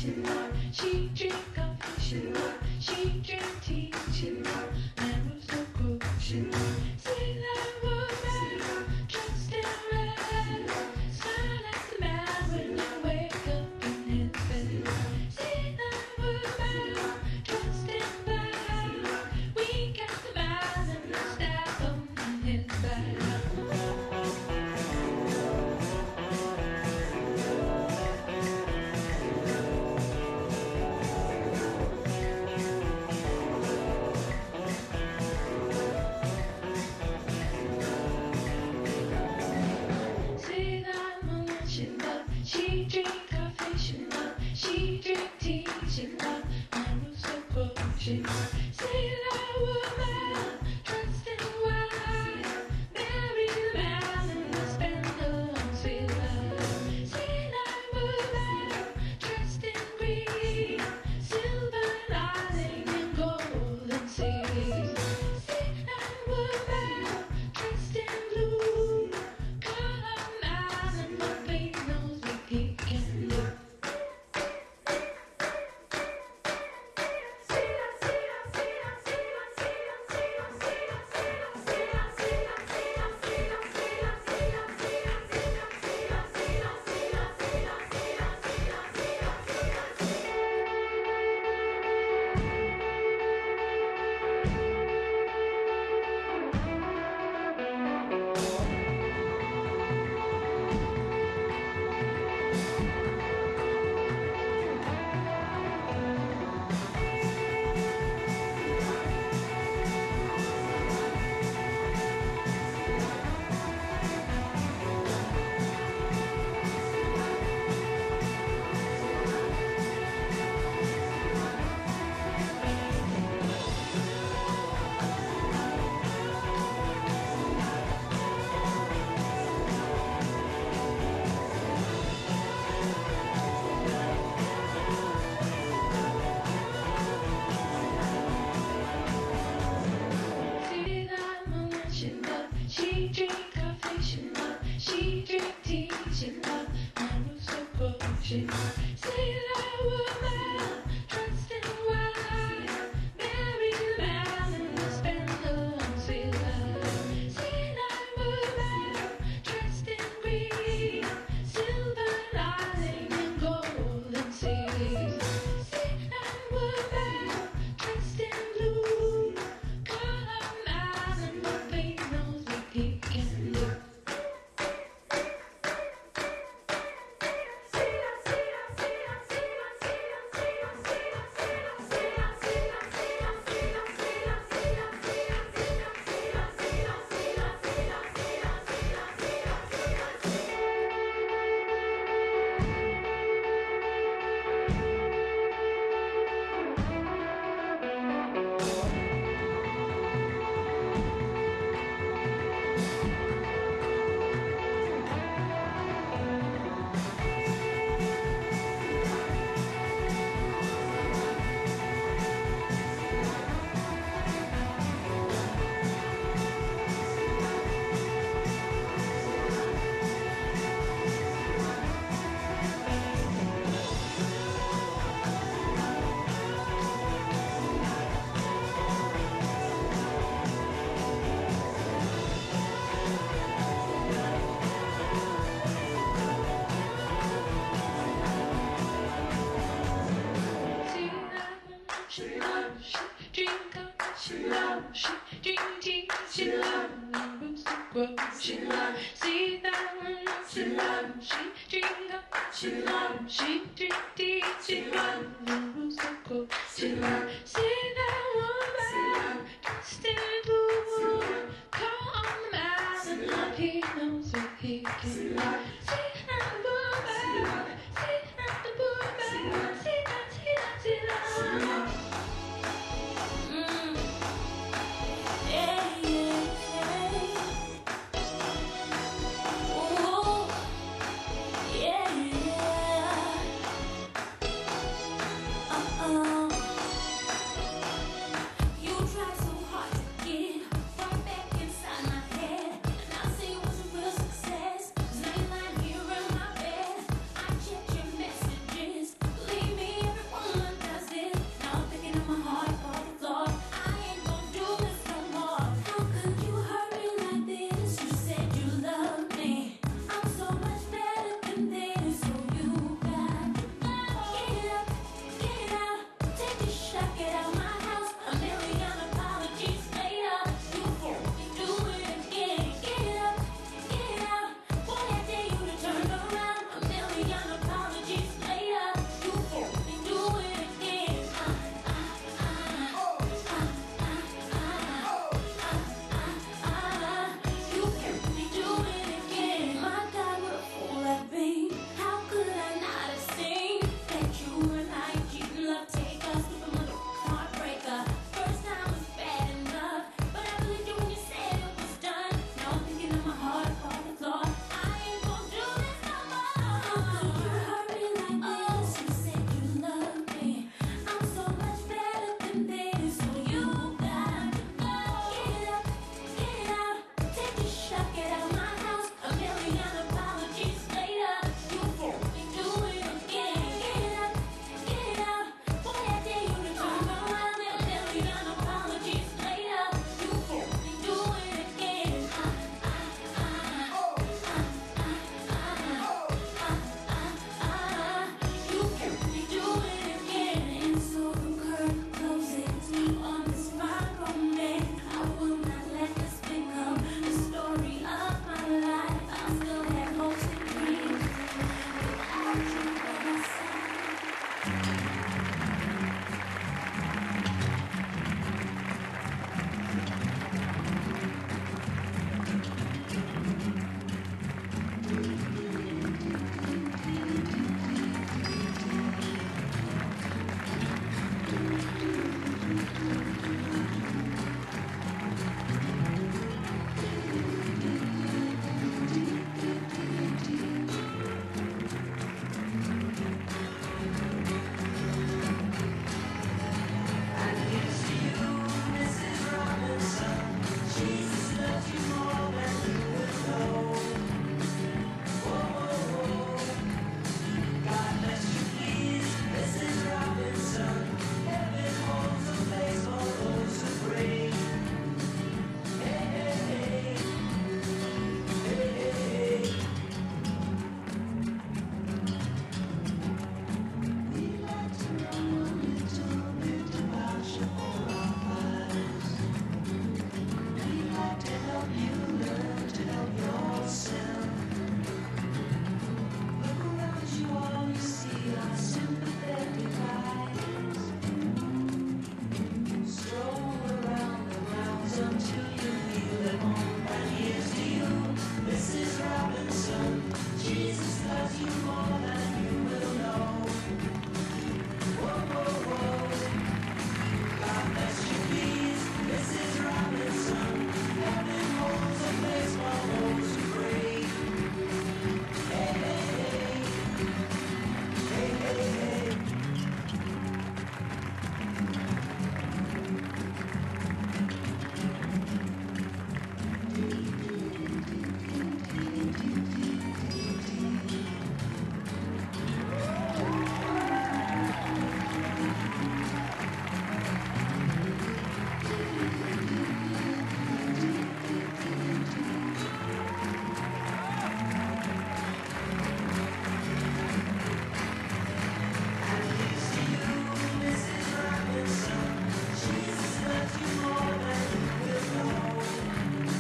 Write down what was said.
she love. She drink coffee, she love. She drink tea, she love. Never so cool, she love. See that woman dressed in red, smile at the man when you wake up in his bed. See that woman dressed in black, wink at the man and stab him in his back. She drink coffee, she love. She drink tea, she love. Never so cool, she love. See that woman dressed in white, marry the man and spend a long sweet life. See that woman dressed in green, silver lining and golden seas. See that woman dressed in blue, call her man and my baby knows what he can do. She drink coffee, she love. She drink tea, she love. Never so cool, she love. See that woman dressed in white, marry the man and spend a long sweet life. See that woman dressed in green, silver lining and golden seas. See that woman dressed in blue, call her man and my baby knows what he can do. She love, she drink coffee, she love, she drink tea, she love, never so grow, she love, see that woman, she love, she drink coffee, she love, she drink tea, she love, never so grow, she love, see that woman, dressed in blue, call on the man and love, he knows what he can do. See that woman, see that the woman, see that.